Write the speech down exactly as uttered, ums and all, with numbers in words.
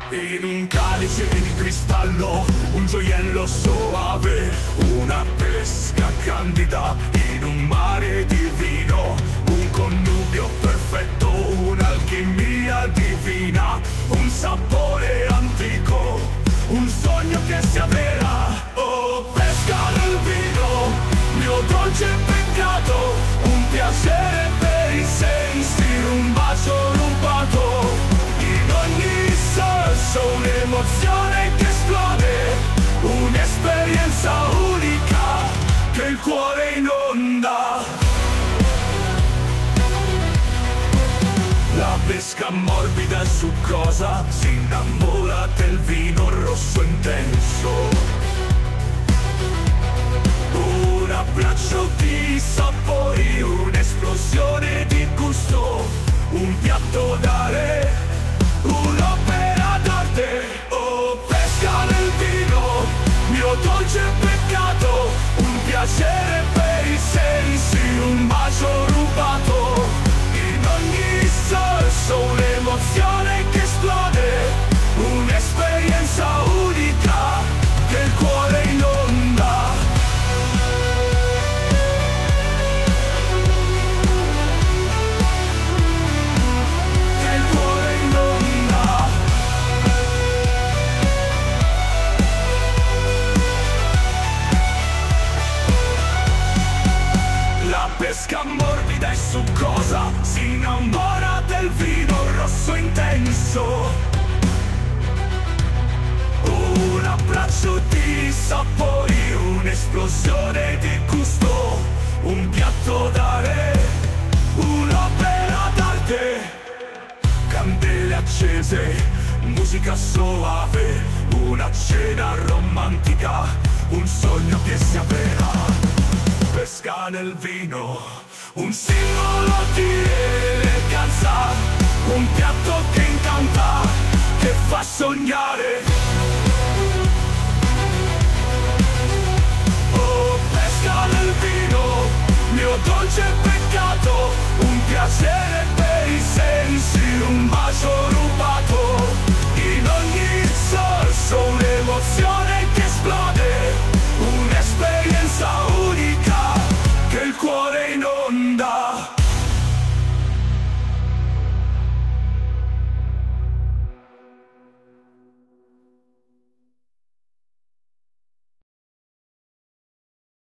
In un calice di cristallo, un gioiello soave, una pesca candida in un mare di vino, un connubio perfetto, un'alchimia divina, un sapore antico, un sogno che si avvera. Oh, pesca nel vino, mio dolce peccato, un piacere per i sensi, un bacio rubato. In ogni sorso un'emozione che esplode, un'esperienza unica che il cuore inonda. La pesca morbida e succosa si innamora del vino rosso intenso. Un abbraccio di sapori, un'esplosione di gusto, un piatto da re, un'opera d'arte. Oh, pesca nel vino, mio dolce peccato, un piacere per i sensi, un bacio rubato. In ogni sorso un'emozione che esplode, un'esperienza unica che il cuore inonda. Che il cuore inonda. La pesca morbida e succosa si innamora del vino rosso intenso. Un abbraccio di sapori, un'esplosione di gusto, un piatto da re, un'opera d'arte. Candele accese, musica soave, una cena romantica, un sogno che si avvera. Pesca nel vino, un simbolo di eleganza, un piatto che incanta, che fa sognare. Oh, pesca nel vino, mio dolce peccato, un piacere per i sensi, un bacio